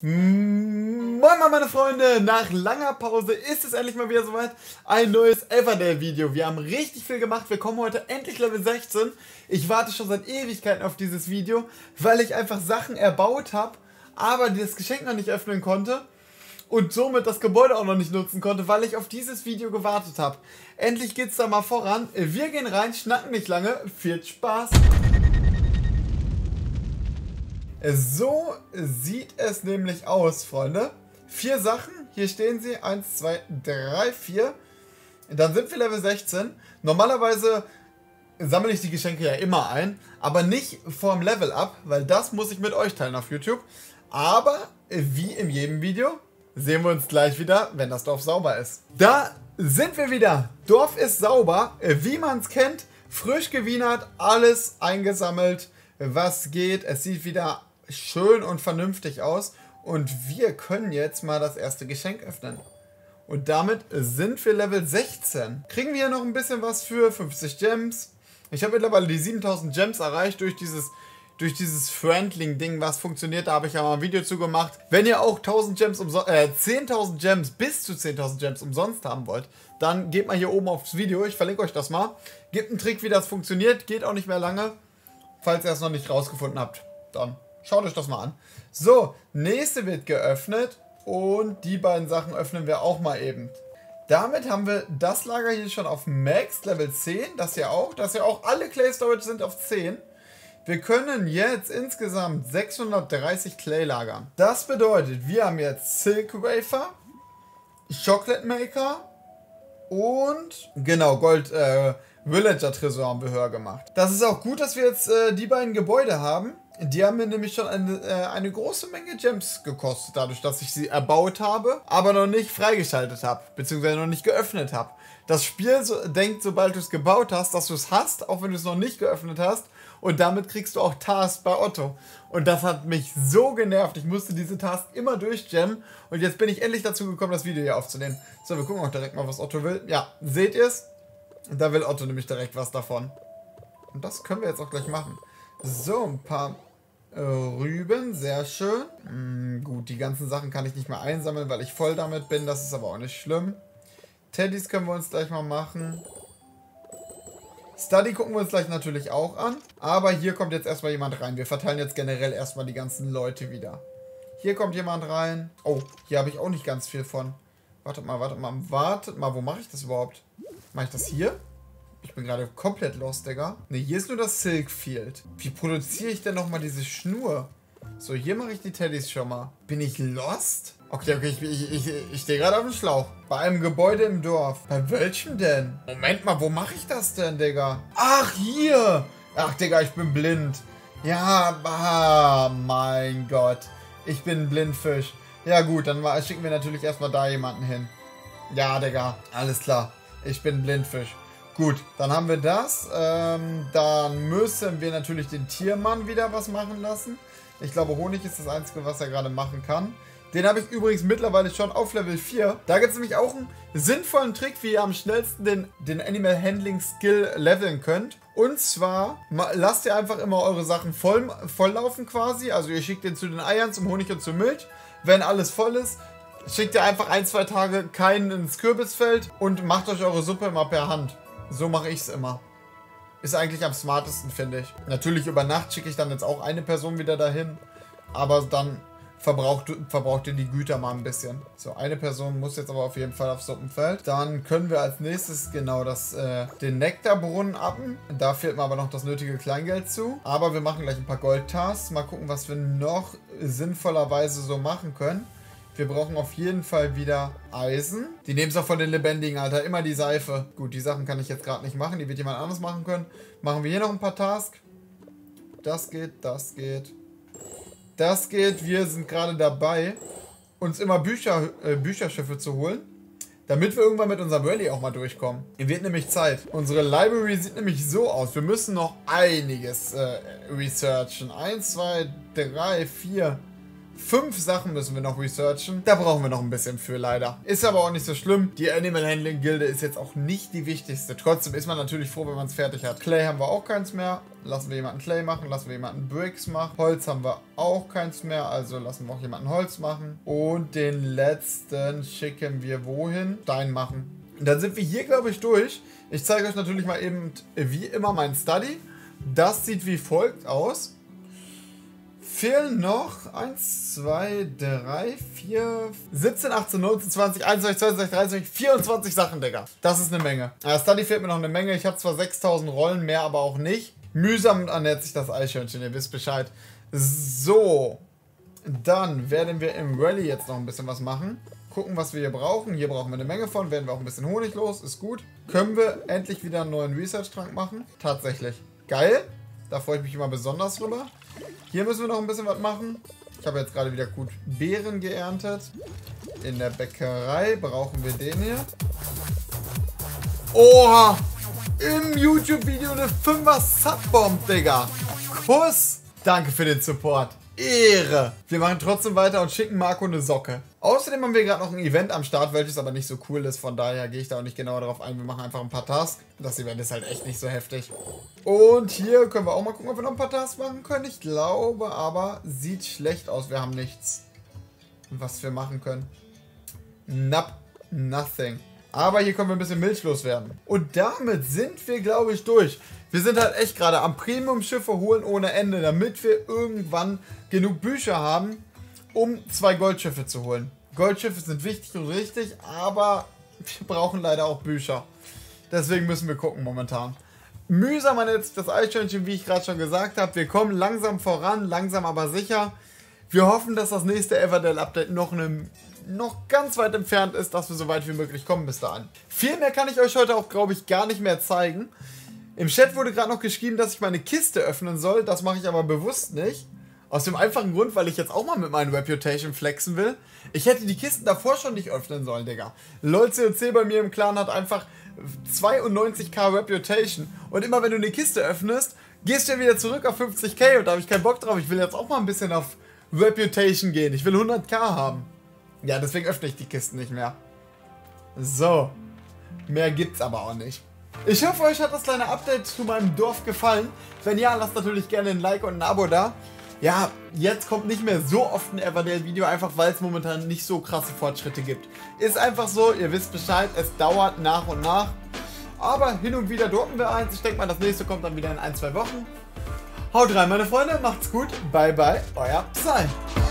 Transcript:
Moin meine Freunde, nach langer Pause ist es endlich mal wieder soweit, ein neues Everdale Video. Wir haben richtig viel gemacht, wir kommen heute endlich Level 16. Ich warte schon seit Ewigkeiten auf dieses Video, weil ich einfach Sachen erbaut habe, aber das Geschenk noch nicht öffnen konnte und somit das Gebäude auch noch nicht nutzen konnte, weil ich auf dieses Video gewartet habe. Endlich geht's da mal voran, wir gehen rein, schnacken nicht lange, viel Spaß! So sieht es nämlich aus, Freunde. 4 Sachen, hier stehen sie, 1, 2, 3, 4. Dann sind wir Level 16. Normalerweise sammle ich die Geschenke ja immer ein, aber nicht vorm Level Up, weil das muss ich mit euch teilen auf YouTube. Aber wie in jedem Video sehen wir uns gleich wieder, wenn das Dorf sauber ist. Da sind wir wieder. Dorf ist sauber, wie man es kennt. Frisch gewienert, alles eingesammelt, was geht. Es sieht wieder schön und vernünftig aus und wir können jetzt mal das erste Geschenk öffnen. Und damit sind wir Level 16. Kriegen wir hier noch ein bisschen was für 50 Gems. Ich habe mittlerweile die 7000 Gems erreicht durch dieses Friendling-Ding, was funktioniert. Da habe ich ja mal ein Video zu gemacht. Wenn ihr auch 10.000 Gems bis zu 10.000 Gems umsonst haben wollt, dann geht mal hier oben aufs Video. Ich verlinke euch das mal. Gebt einen Trick, wie das funktioniert. Geht auch nicht mehr lange. Falls ihr es noch nicht rausgefunden habt, dann schaut euch das mal an. So, nächste wird geöffnet und die beiden Sachen öffnen wir auch mal eben. Damit haben wir das Lager hier schon auf Max, Level 10, das hier auch. Das hier auch, alle Clay Storage sind auf 10. Wir können jetzt insgesamt 630 Clay lagern. Das bedeutet, wir haben jetzt Silk Wafer, Chocolate Maker und genau, Gold Villager Tresor haben wir höher gemacht. Das ist auch gut, dass wir jetzt die beiden Gebäude haben. Die haben mir nämlich schon eine große Menge Gems gekostet, dadurch, dass ich sie erbaut habe, aber noch nicht freigeschaltet habe, beziehungsweise noch nicht geöffnet habe. Das Spiel denkt, sobald du es gebaut hast, dass du es hast, auch wenn du es noch nicht geöffnet hast, und damit kriegst du auch Tasks bei Otto. Und das hat mich so genervt, ich musste diese Tasks immer durchjammen und jetzt bin ich endlich dazu gekommen, das Video hier aufzunehmen. So, wir gucken auch direkt mal, was Otto will. Ja, seht ihr es? Da will Otto nämlich direkt was davon. Und das können wir jetzt auch gleich machen. So, ein paar Rüben, sehr schön. Gut, die ganzen Sachen kann ich nicht mehr einsammeln, weil ich voll damit bin. Das ist aber auch nicht schlimm. Teddys können wir uns gleich mal machen. Study gucken wir uns gleich natürlich auch an. Aber hier kommt jetzt erstmal jemand rein. Wir verteilen jetzt generell erstmal die ganzen Leute wieder. Hier kommt jemand rein. Oh, hier habe ich auch nicht ganz viel von. Wartet mal. Wo mache ich das überhaupt? Mache ich das hier? Ich bin gerade komplett lost, Digga. Ne, hier ist nur das Silk Field. Wie produziere ich denn nochmal diese Schnur? So, hier mache ich die Teddys schon mal. Bin ich lost? Okay, ich stehe gerade auf dem Schlauch. Bei einem Gebäude im Dorf. Bei welchem denn? Moment mal, wo mache ich das denn, Digga? Ach, hier! Ach, Digga, ich bin blind. Ja, mein Gott. Ich bin ein Blindfisch. Ja gut, dann schicken wir natürlich erstmal da jemanden hin. Ja, Digga, alles klar. Ich bin ein Blindfisch. Gut, dann haben wir das. Dann müssen wir natürlich den Tiermann wieder was machen lassen. Ich glaube, Honig ist das Einzige, was er gerade machen kann. Den habe ich übrigens mittlerweile schon auf Level 4. Da gibt es nämlich auch einen sinnvollen Trick, wie ihr am schnellsten den Animal Handling Skill leveln könnt. Und zwar lasst ihr einfach immer eure Sachen voll laufen quasi. Also ihr schickt den zu den Eiern, zum Honig und zur Milch. Wenn alles voll ist, schickt ihr einfach 1-2 Tage keinen ins Kürbisfeld und macht euch eure Suppe immer per Hand. So mache ich es immer. Ist eigentlich am smartesten, finde ich. Natürlich über Nacht schicke ich dann jetzt auch eine Person wieder dahin. Aber dann verbraucht ihr die Güter mal ein bisschen. So, eine Person muss jetzt aber auf jeden Fall aufs Suppenfeld. Dann können wir als nächstes genau den Nektarbrunnen appen. Da fehlt mir aber noch das nötige Kleingeld zu. Aber wir machen gleich ein paar Goldtasks. Mal gucken, was wir noch sinnvollerweise so machen können. Wir brauchen auf jeden Fall wieder Eisen. Die nehmen es auch von den Lebendigen, Alter. Immer die Seife. Gut, die Sachen kann ich jetzt gerade nicht machen. Die wird jemand anderes machen können. Machen wir hier noch ein paar Tasks. Das geht, das geht. Das geht. Wir sind gerade dabei, uns immer Bücherschiffe zu holen. Damit wir irgendwann mit unserem Rallye auch mal durchkommen. Wird nämlich Zeit. Unsere Library sieht nämlich so aus. Wir müssen noch einiges researchen. 1, 2, 3, 4... 5 Sachen müssen wir noch researchen. Da brauchen wir noch ein bisschen für, leider. Ist aber auch nicht so schlimm. Die Animal Handling Gilde ist jetzt auch nicht die wichtigste. Trotzdem ist man natürlich froh, wenn man es fertig hat. Clay haben wir auch keins mehr. Lassen wir jemanden Clay machen. Lassen wir jemanden Bricks machen. Holz haben wir auch keins mehr. Also lassen wir auch jemanden Holz machen. Und den letzten schicken wir wohin? Stein machen. Und dann sind wir hier, glaube ich, durch. Ich zeige euch natürlich mal eben, wie immer, mein Study. Das sieht wie folgt aus. Fehlen noch 1, 2, 3, 4, 17, 18, 19, 20, 21, 22, 23, 24 Sachen, Digga. Das ist eine Menge. Study fehlt mir noch eine Menge. Ich habe zwar 6000 Rollen, mehr aber auch nicht. Mühsam ernährt sich das Eichhörnchen, ihr wisst Bescheid. So, dann werden wir im Rally jetzt noch ein bisschen was machen. Gucken, was wir hier brauchen. Hier brauchen wir eine Menge von. Werden wir auch ein bisschen Honig los. Ist gut. Können wir endlich wieder einen neuen Research-Trank machen? Tatsächlich. Geil. Da freue ich mich immer besonders drüber. Hier müssen wir noch ein bisschen was machen. Ich habe jetzt gerade wieder gut Beeren geerntet. In der Bäckerei brauchen wir den hier. Oha! Im YouTube-Video eine 5er Subbomb, Digga. Kuss! Danke für den Support. Ehre! Wir machen trotzdem weiter und schicken Marco eine Socke. Außerdem haben wir gerade noch ein Event am Start, welches aber nicht so cool ist. Von daher gehe ich da auch nicht genauer darauf ein. Wir machen einfach ein paar Tasks. Das Event ist halt echt nicht so heftig. Und hier können wir auch mal gucken, ob wir noch ein paar Tasks machen können. Ich glaube aber, sieht schlecht aus. Wir haben nichts, was wir machen können. Nothing. Aber hier können wir ein bisschen Milch loswerden. Und damit sind wir, glaube ich, durch. Wir sind halt echt gerade am Premium-Schiffe holen ohne Ende, damit wir irgendwann genug Bücher haben, um 2 Goldschiffe zu holen. Goldschiffe sind wichtig und richtig, aber wir brauchen leider auch Bücher. Deswegen müssen wir gucken momentan. Mühsam ernährt sich das Eichhörnchen, wie ich gerade schon gesagt habe. Wir kommen langsam voran, langsam aber sicher. Wir hoffen, dass das nächste Everdell-Update noch ganz weit entfernt ist, dass wir so weit wie möglich kommen bis dahin. Viel mehr kann ich euch heute auch, glaube ich, gar nicht mehr zeigen. Im Chat wurde gerade noch geschrieben, dass ich meine Kiste öffnen soll. Das mache ich aber bewusst nicht. Aus dem einfachen Grund, weil ich jetzt auch mal mit meinen Reputation flexen will. Ich hätte die Kisten davor schon nicht öffnen sollen, Digga. LOLCOC bei mir im Clan hat einfach 92k Reputation. Und immer wenn du eine Kiste öffnest, gehst du ja wieder zurück auf 50k. Und da habe ich keinen Bock drauf. Ich will jetzt auch mal ein bisschen auf Reputation gehen. Ich will 100k haben. Ja, deswegen öffne ich die Kisten nicht mehr. So. Mehr gibt's aber auch nicht. Ich hoffe, euch hat das kleine Update zu meinem Dorf gefallen. Wenn ja, lasst natürlich gerne ein Like und ein Abo da. Ja, jetzt kommt nicht mehr so oft ein Everdell-Video, einfach weil es momentan nicht so krasse Fortschritte gibt. Ist einfach so, ihr wisst Bescheid, es dauert nach und nach. Aber hin und wieder droppen wir eins. Ich denke mal, das nächste kommt dann wieder in 1, 2 Wochen. Haut rein, meine Freunde, macht's gut. Bye, bye, euer Psy.